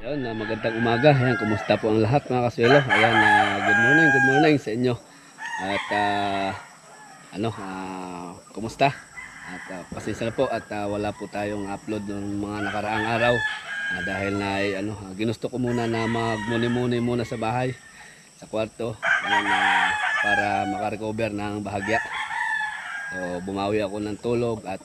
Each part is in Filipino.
Ayun, magandang umaga. Ayan, kumusta po ang lahat mga kaswelo? Ayan, good morning sa inyo. At kumusta? At pasensya na po at wala po tayong upload ng mga nakaraang araw dahil na ginusto ko muna na magmuni-muni muna sa bahay, sa kwarto, ayan, para makarecover ng bahagya. So bumawi ako ng tulog at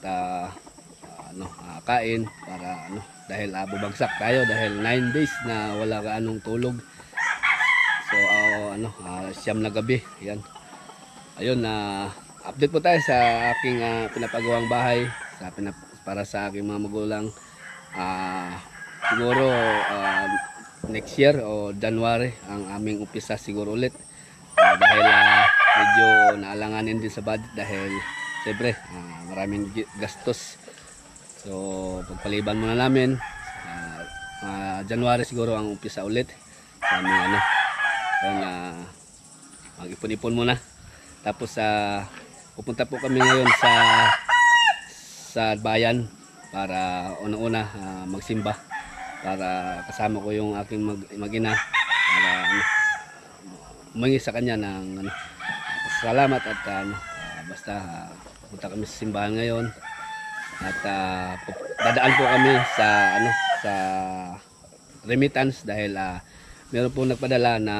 kain para dahil bubagsak tayo dahil 9 days na wala ka anong tulog. So siyam na gabi. Yan. Ayun, update po tayo sa aking pinapagawang bahay para sa aking mga magulang. Siguro next year o January ang aming umpisa siguro ulit. Dahil medyo naalanganin din sa budget dahil siyempre maraming gastos. So pagpaliban muna namin, January siguro ang umpisa ulit sa aming mag-ipon-ipon muna. Tapos pupunta po kami ngayon sa bayan para unang-una magsimba, para kasama ko yung aking mag-ina para humingi sa kanya ng salamat at basta punta kami sa simbahan ngayon. At dadaan po kami sa remittance dahil meron po nagpadala na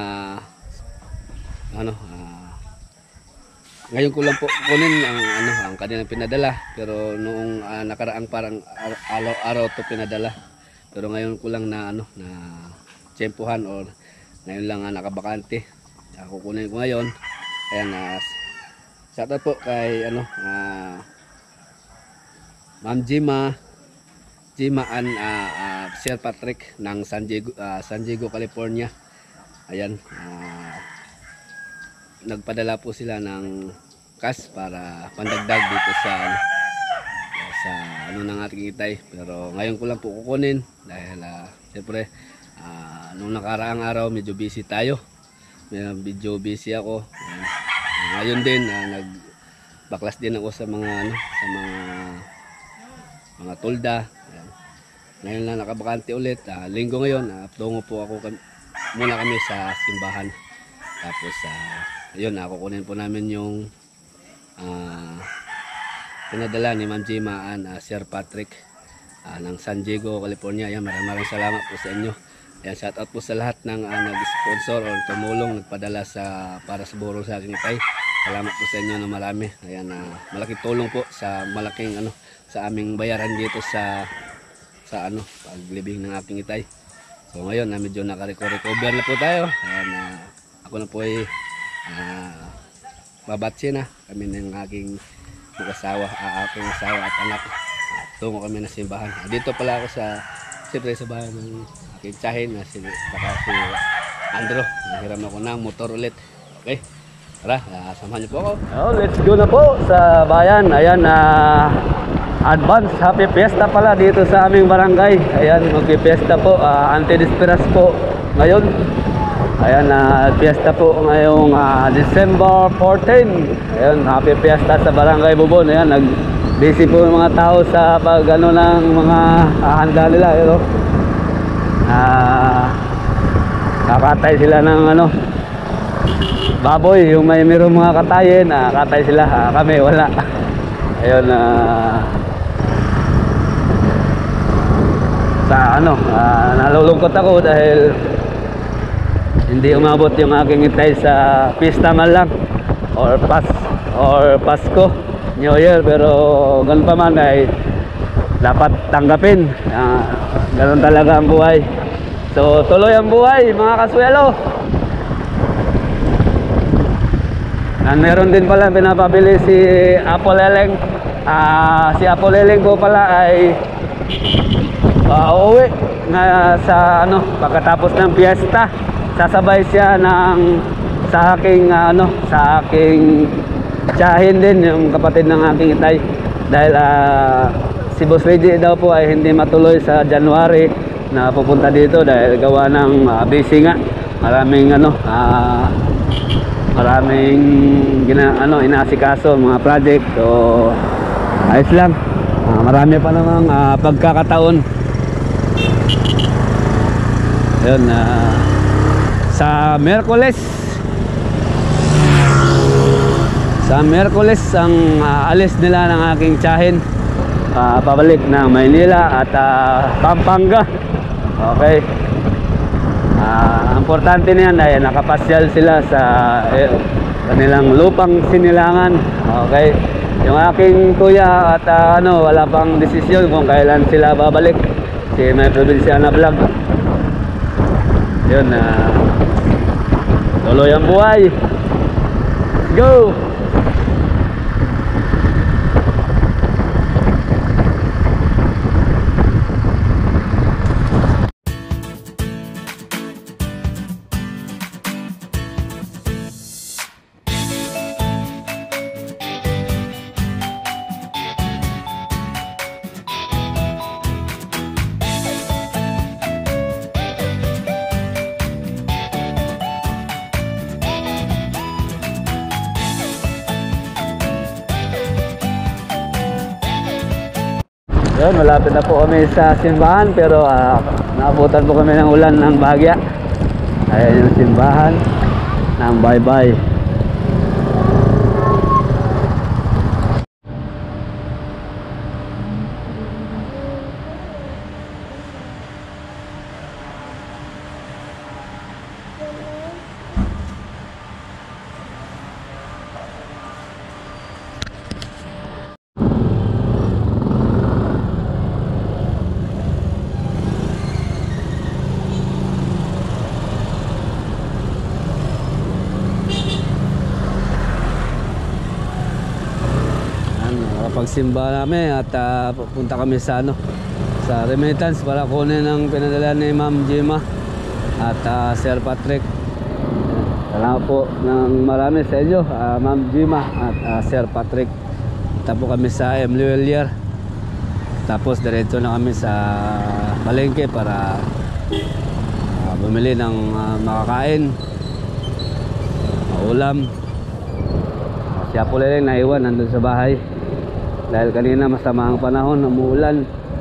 ngayon ko lang po kunin ang kanilang pinadala, pero noong nakaraang parang araw to pinadala, pero ngayon ko lang na tsempuhan or ngayon lang nakabakante, kukunin ko ngayon. Ayan, shout out po kay Ma'am Jima Sir Patrick ng San Diego, California. Ayan, nagpadala po sila ng cash para pandagdag dito sa ng ating itay, pero ngayon ko lang po kukunin dahil siyempre nung nakaraang araw medyo busy tayo, medyo busy ako. Ngayon din nagbaklas din ako sa mga tolda. Ayan. Ngayon na nakabakante ulit, linggo ngayon, tungo po ako muna kami sa simbahan. Tapos ayun, kukunin po namin yung pinadala ni Ma'am Jima Sir Patrick ng San Diego, California. Ayan, maraming salamat po sa inyo. Ayan, shout out po sa lahat ng nag-sponsor o tumulong, nagpadala para sa burong sa aking itay. Salamat po sa inyo na marami. Ayan, malaking tulong po sa malaking sa aming bayaran dito sa paglibing ng aking itay. So ngayon medyo naka-recover na po tayo. Ayan, ako na po ay babatsi na kami ng aking mag-asawa, aking asawa at anak. Tungo kami na simbahan. Dito pala ako siyempre sa bahay ng aking tsahin na si Andrew. Nahiram ako ng motor ulit. Okay, tara, samahan niyo po ako. Let's go na po sa bayan. Ayan, advance happy fiesta pala dito sa aming barangay. Ayan, magpi-fiesta po, anti-disperas po ngayon. Ayan, fiesta po ngayong December 14. Ayan, happy fiesta sa barangay Bubon. Ayan, nag-busy po yung mga tao sa ng mga handa nila. Ayan, kakatay sila ng baboy, yung mayroong mga katayin, katay sila, kami wala. Ayun, nalulungkot ako dahil hindi umabot yung aking itay sa pista man lang or Pasko, New Year, pero ganun pa man ay dapat tanggapin. Ganun talaga ang buhay. So tuloy ang buhay mga kaswelo. Meron din pala pinapabili si Apoleleng. Si Apoleleng po pala ay uuwi sa pagkatapos ng piyesta. Sasabay siya sa aking tiyahin din, yung kapatid ng aking itay, dahil si Boss Reggie daw po ay hindi matuloy sa January na pupunta dito dahil gawa ng busy nga, maraming inaasikaso mga project. So ayos lang, marami pa namang pagkakataon Ayun, sa Miyerkules ang alis nila ng aking tiyahin pabalik ng Maynila at Pampanga. Okay. Importante niyan ay nakapasyal sila sa kanilang lupang sinilangan. Okay. Yung aking kuya at wala pang desisyon kung kailan sila babalik. Si May Provinciana Vlog. Yun, tuloy ang buhay. Go! Yun, malapit na po kami sa simbahan pero naabutan po kami ng ulan ng bahagya. Ayan yung simbahan ng Bye-Bye. Pagsimba namin at pupunta kami sa sa remittance para kunin ang pinadala ni Ma'am Jima at Sir Patrick. Salamat po ng marami sa inyo, Ma'am Jima at Sir Patrick. Punta po kami sa Luelier. Tapos diretso na kami sa palengke para bumili ng makakain, ulam. Siya po lang naiwan nandun sa bahay. Dahil kanina masama ang panahon, umuulan.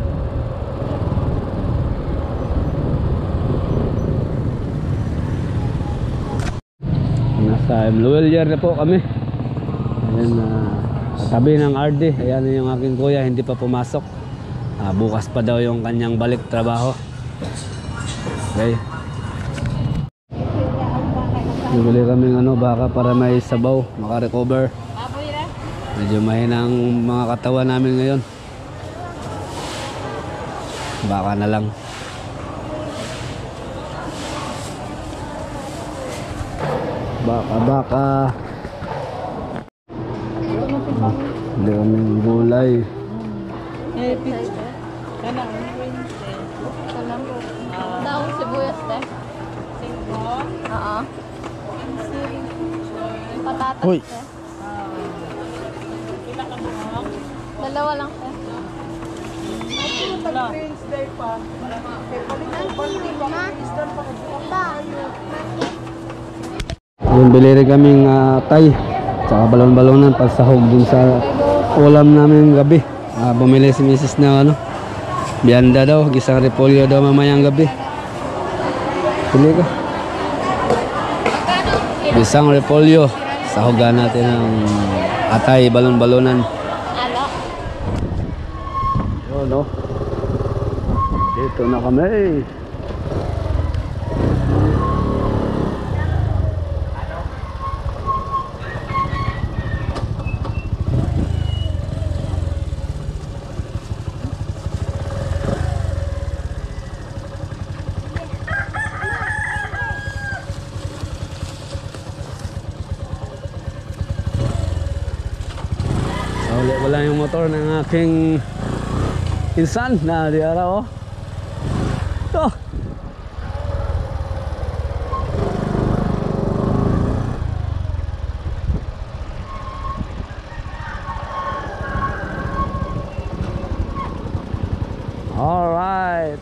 Nasa Luelier na po kami. Ayan, katabi ng RD. Ayan yung aking kuya, hindi pa pumasok. Bukas pa daw yung kanyang balik trabaho. Okay. Bibili kami baka para may sabaw, makarecover. Medyo mahina ang mga katawan namin ngayon. Baka na lang. Baka. Hindi kami gulay. Daong sibuyas te. Oo. Patatas Hoy. te. Dalawa lang te. Yung bili rin kaming tay tsaka balon-balonan pagsahog dun sa ulam namin gabi. Bumili si Mrs. na bianda daw, gisang repolyo daw mamayang gabi. Pili ka. Gisang repolyo. Sahogan natin ng atay, balon-balonan. Dito na kami. Wala yung motor ng aking insan na di araw. Ito. All right.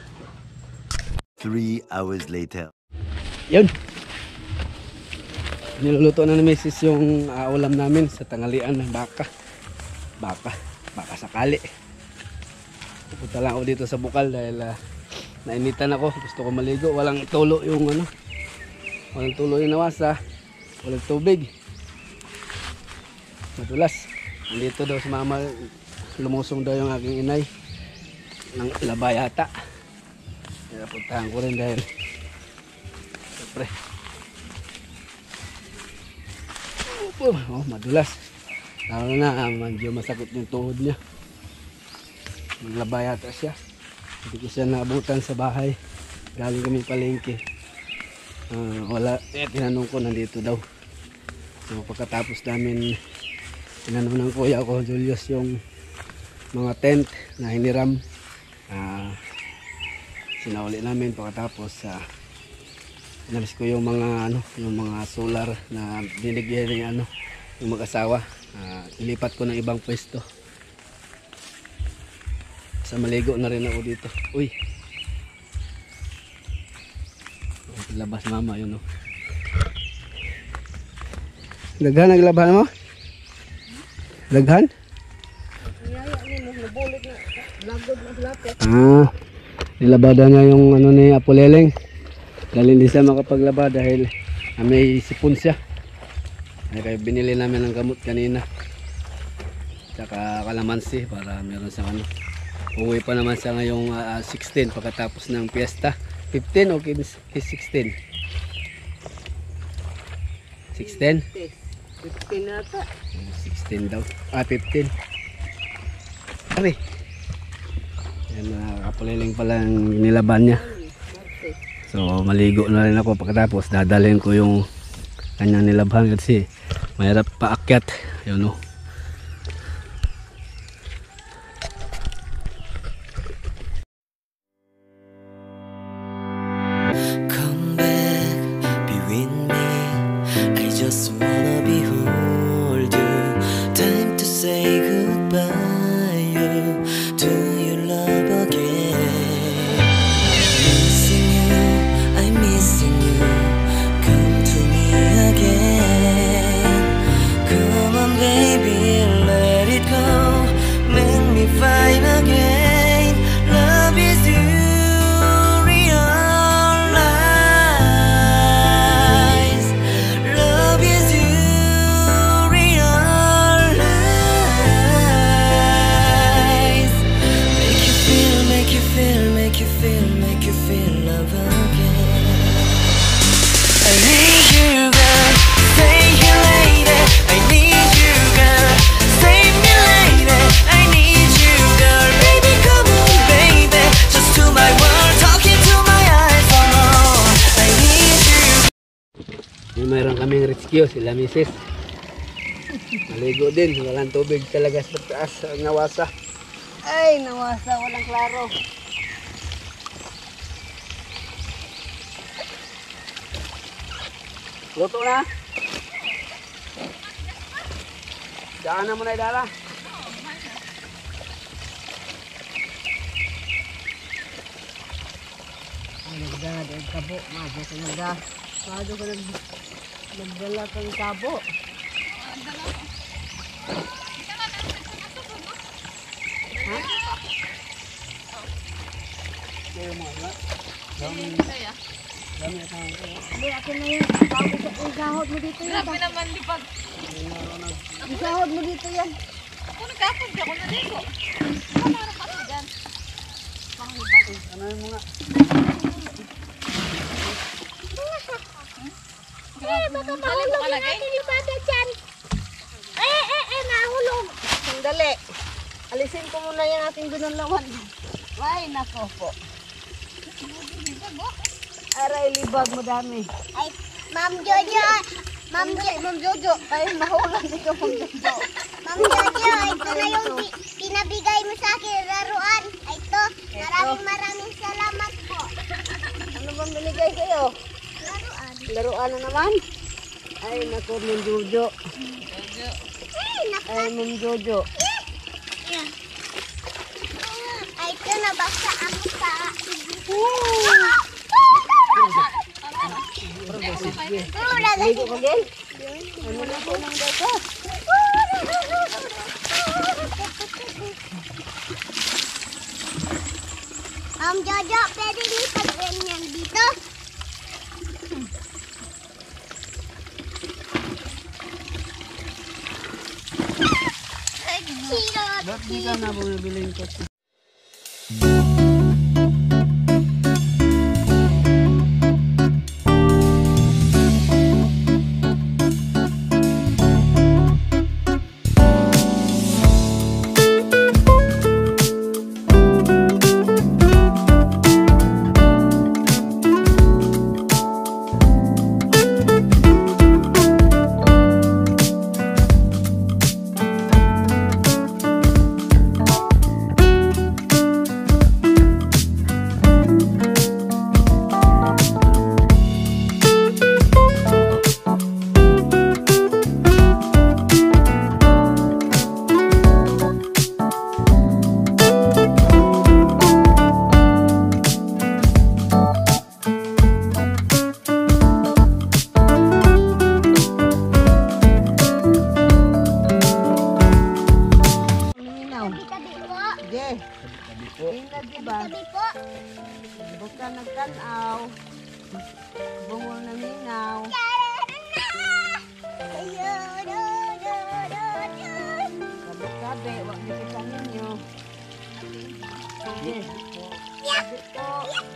Three hours later. Yun. Niluluto na ni Mrs. yung ulam namin sa tanghalian ng baka. Baka sakali. Pupunta lang ako dito sa bukal dahil nainitan ako. Gusto ko maligo. Walang tulo yung ano. Walang tulo yung nawasa. Walang tubig. Madulas. Dito daw si mama. Lumusong daw yung aking inay. Ng laba yata. Kaya puntahan ko rin dahil siyempre. Oh, madulas. Lalo na, medyo masakit yung tuhod niya. Naglaba yata siya. Hindi ko siya naabutan sa bahay. Galing kami palengke. Wala, tinanong ko nandito daw. So pagkatapos namin tinanong ng kuya ko, Julius, yung mga tent na hiniram. Sinauli namin pagkatapos inalis ko yung mga yung mga solar na binigyan ng yung mag-asawa. Ilipat ko ng ibang pwesto. Sa maligo na rin ako dito. Uy. Labas mama yun, oh. Daghan naglaban mo? Daghan? Nilabada niya yung ni Apoleleng. Dahil hindi siya makapaglaba dahil may sipon siya. Kaya binili namin ng gamot kanina. Tsaka kalamansi para meron siyang Uwi pa naman siya ngayong 16 pagkatapos ng piyesta. 15 o 16? 16? 15 nata. 16 daw. 15. Ari. Yan, Kapulileng pala ang nilaban niya. So maligo na rin ako pagkatapos dadalhin ko yung kanyang nilabhan kasi mahirap paakyat. Yun, oh. Come back, be with me. I just wanna behold you. Time to say goodbye. Do you love again? Missing you, I'm missing you. Come to me again. Come on, baby, let it go. Make me fine again. Love is you. Mayroon kaming rescue, sila Mrs. Maligo din, walang tubig talaga sa taas, nawasa. Ay, nawasa, walang klaro. Luto na. Daan na muna idala. Nagdala, kabo, mago ka nagdala. Mago ka nagdala kang kabo. Ha? Kaya mo, wala? Dami at ang Hindi, akin na yan. Isahod mo dito yan. Grabe naman lipag. Isahod mo dito yan. Ako nagkapag ako na dito. Parang ako dyan. Panghibag. ano yung mga Baka mahulog yung ating lipata dyan. Nahulog. Sandali. Alisin ko muna yung ating gunulawan. Ay, nako po. Aray, libag mo dami. Ay, Ma'am Jojo, Ma'am Jojo. Ay, mahulog dito, Ma'am Jojo. Ma'am Jojo, ito na yung pinabigay mo sa akin, laruan. Ay, ito, maraming salamat po. Ano bang binigay sa'yo? Laruan. Laruan na naman? Ay, nako, Ma'am Jojo. Ay, Ma'am Jojo. Ay, ito, nabasa ako sa... Ligo ka din? na po ng daga. Jojo, pwede niyo pag-ganyan dito? Sirot! Ba't di ka na bumibiling ko? Tabi po. Buka nagtanaw. Bungol na minaw. Kabe-kabe, wag nakita ninyo. Sige. Sabi po.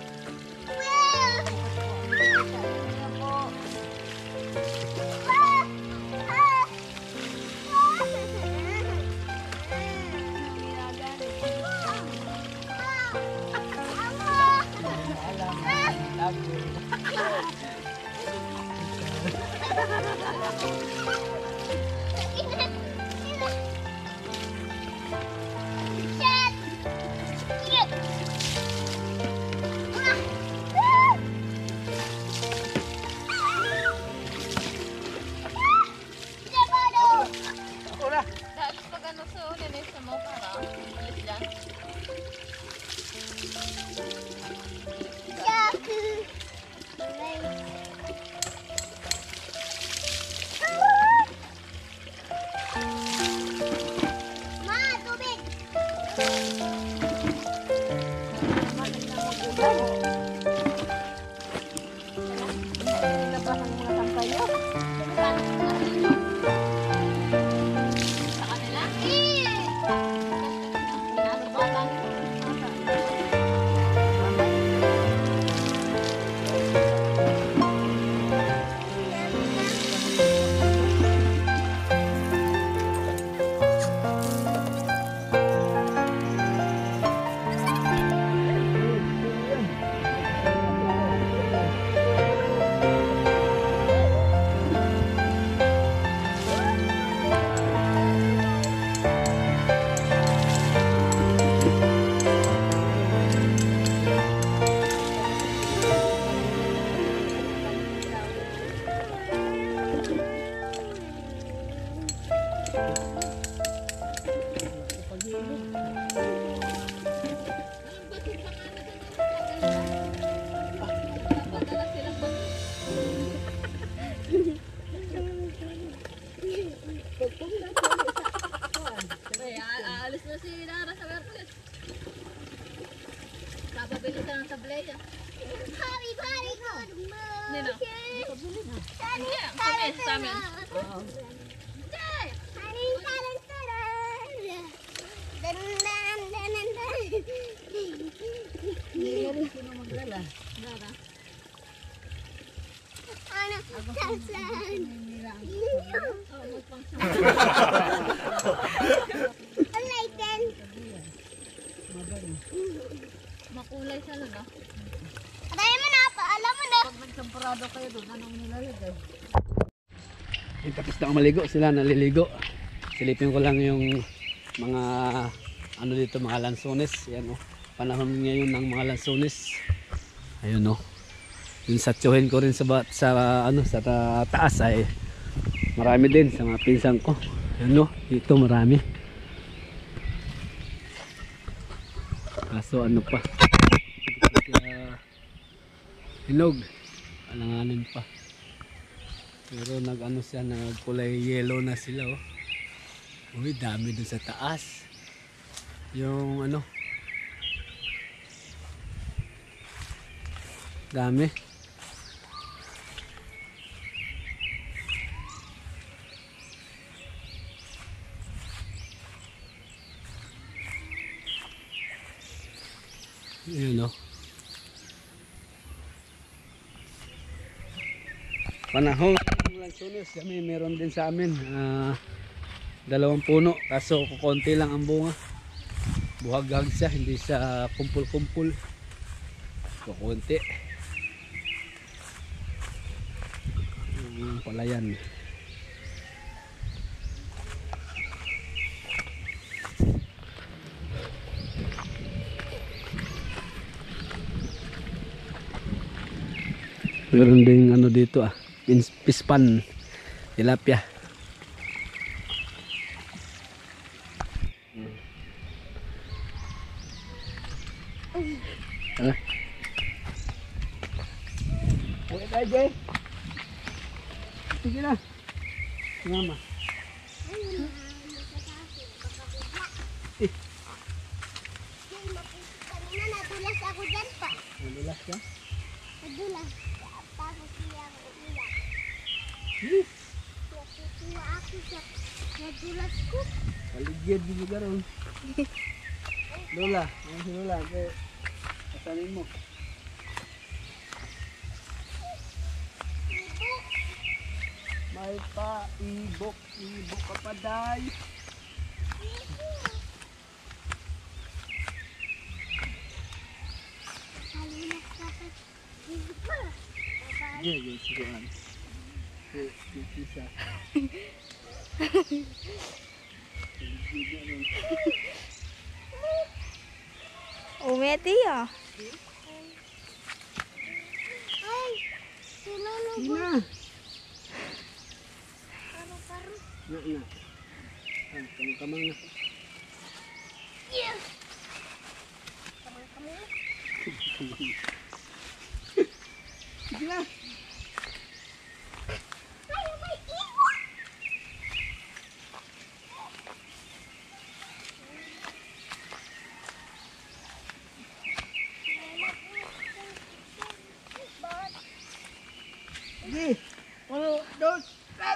Dapat pag ano sa ulit sa mo para alis dyan. Ma, tubig! Labas ang mga sampay nyo. Sa kanila? Aalis na si Nara sa Merkulis. Papabili ka ng tableta. Very, very good Nino? motion. Kami, sa amin. Sino maglala? Nara. Ano? Sasan. Alighten. Makulay siya nun ah. Tayo mo na, paalam mo na. Pag nagsamparado kayo doon, anong nilalagay? Tapos na ako maligo, sila naliligo. Silipin ko lang yung mga ano dito, mga lansones. Yan, oh. Panahon ngayon ng mga lansones. Ayun, oh. Yung satsuhin ko rin sa taas ay marami din sa mga pinsan ko. Ayun, oh. Dito marami. Kaso ano pa, hinog, alanganin pa. Pero nag-ano siya, nagkulay yellow na sila oh. Uy, dami dun sa taas. Yung ano. Dami. Yun oh. Panahon lansones kami meron din sa amin. 2 puno kaso kukonti lang ang bunga. Buhag-hag siya, hindi siya kumpul-kumpul. Kukunti. Palayan. Meron ding ano dito pispan, tilapia. Uwi tayo, Jay. Sige na. Mama. Kanina nadulas ako dyan pa. Nadulas ka? Nadulas. Tapos siya ang umiyak. Natutuwa ako sa nadulas ko. Paligid di lugar oh. Lola, si Lola, asanin mo. May ibok ka pa day. Halinak ka pa. Sige, sige man. Isa. Umeti ah. Ay, sinulog. Sina. Paru-paru. Na. Kamang na. Yeah. Kamang-kamang. Sige na. Ay, may ibon. Sige. 1, 2, 3.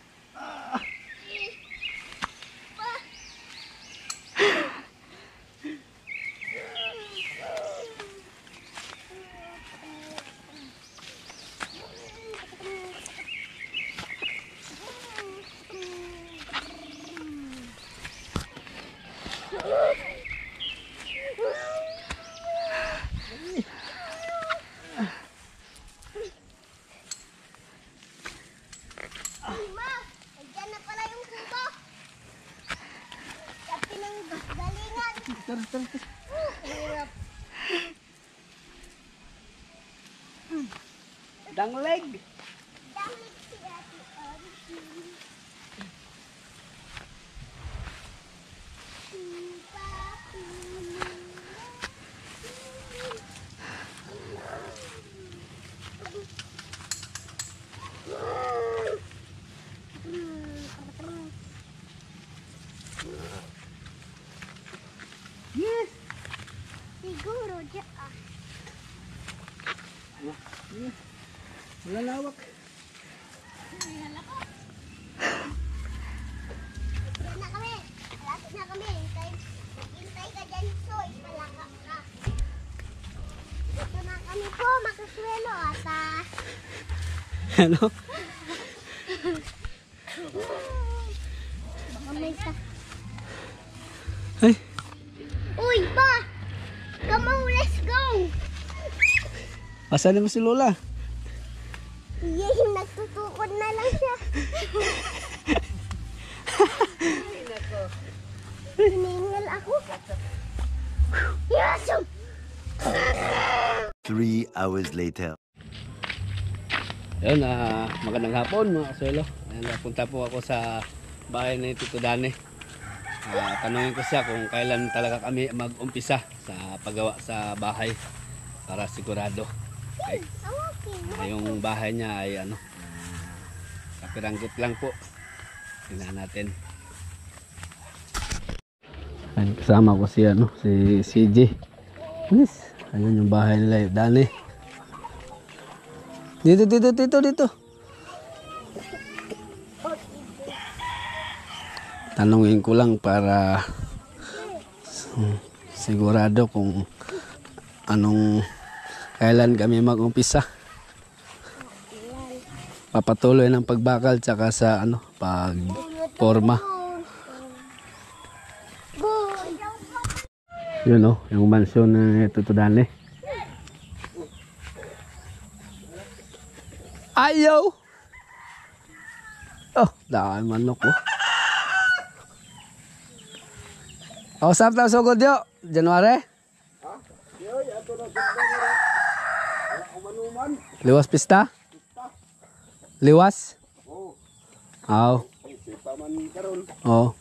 Ma, andyan na pala yung kubo. Sa pinanggalingan. Hirap. Dangleg. Dangit si Ate Archie. Yes. Siguro dyan Yes. Malalawak. Yan na kami. Malapit na kami. Hintay ka dyan, Soy. Malaka ka. Dito na kami po, makaswelo ata. Ano? Baka may sa... Ay. Uy, pa! Come on, let's go! Asan mo si Lola? Yay, nagtutukod na lang siya. Hiningal ako. Yasum! 3 hours later. Ayun, magandang hapon mga kasuelo. Ayun, napunta po ako sa bahay ni Tito Dane. Tanungin ko siya kung kailan talaga kami mag-umpisa sa paggawa sa bahay para sigurado. Okay. Okay. Yung bahay niya ay Piranggit lang po. Tingnan natin. Ayun, kasama ko si CJ. Yes. Ayun yung bahay nila, Dani. Dito. Tanungin ko lang para sigurado kung kailan kami mag-umpisa. Papatuloy ng pagbakal tsaka sa pagporma. Yun yung mansyon na Tutudane. Ayaw! Oh, dahil manok oh. Kausap na sugod yo, January? Liwas pista? Liwas? Oo. Oo.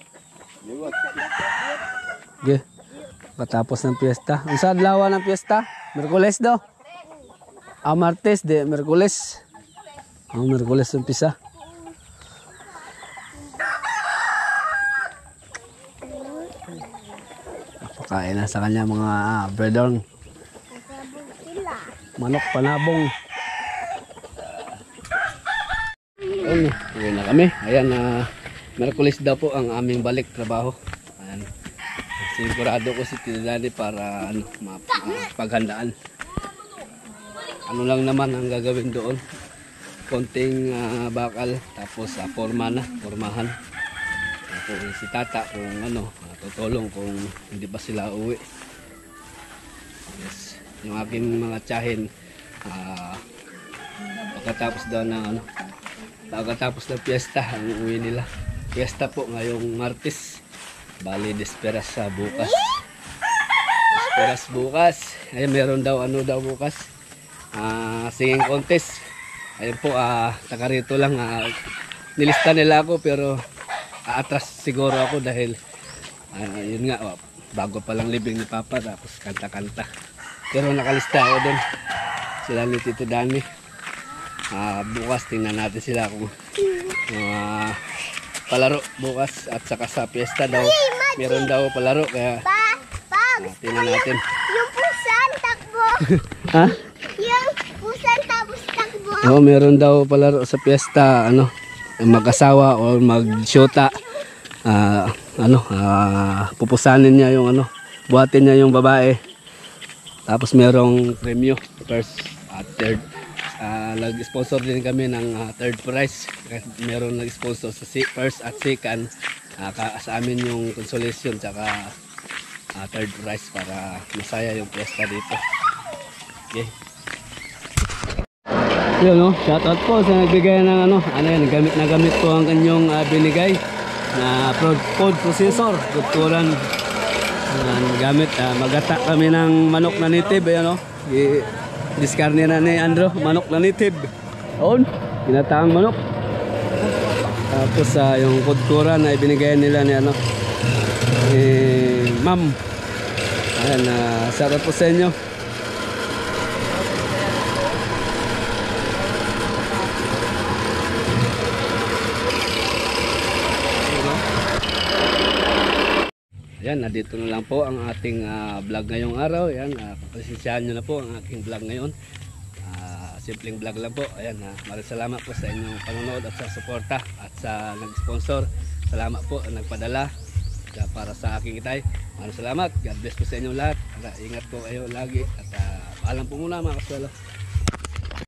Okay. Patapos ng piyesta. Ang saan lawa ng piyesta? Merkules do? Martes de Merkules. Merkules umpisa. Pakain na sa kanya mga bredong. Manok panabong. Uwi na kami. Ayan, Merkules daw po ang aming balik trabaho. Ayan. Sigurado ko si Tidani para paghandaan. Ano lang naman ang gagawin doon. Konting bakal tapos formahan. Tapos si Tata kung tutulong kung hindi pa sila uwi. Yes. Yung aking mga tiyahin pagkatapos ng piyesta ang uwi nila. Piyesta po ngayong Martes. Bali desperas sa bukas. Desperas bukas. Ay meron daw bukas. Singing contest. Ayun po taga rito lang nilista nila ako pero atras siguro ako dahil yun nga bago pa lang libing ni Papa tapos kanta-kanta. Pero nakalista ako doon. Sila ni Tito Dani. Bukas tingnan natin sila kung palaro bukas at saka sa piyesta daw meron daw palaro kaya tingnan natin. Yung pusan takbo. Ha? Yung pusan tapos takbo. Oo, meron daw palaro sa piyesta mag-asawa o mag-shota. Pupusanin niya yung buhatin niya yung babae. Tapos merong premyo first at third. Nag-sponsor din kami ng third prize. Meron nag-sponsor sa first at second. Sa amin yung consolation tsaka third prize para masaya yung piyesta dito. Okay. Yun shoutout po sa nagbigay ng nagamit po ang kanyang binigay na food processor. Kulturan. Gamit magata kami ng manok na native diskarne na ni Andro, manok na native. On, ginataang manok. Tapos yung kultura na ibinigay nila ni Ma'am. Ayan, sarap po sa inyo. Ayan, nandito na lang po ang ating vlog ngayong araw. Ayan, pasensyahan nyo na po ang aking vlog ngayon. Simpleng vlog lang po. Ayan, maraming salamat po sa inyong panonood at sa suporta at sa nag-sponsor. Salamat po ang nagpadala para sa aking itay. Maraming salamat. God bless po sa inyong lahat. Ingat po kayo lagi at paalam po muna mga kaswelo.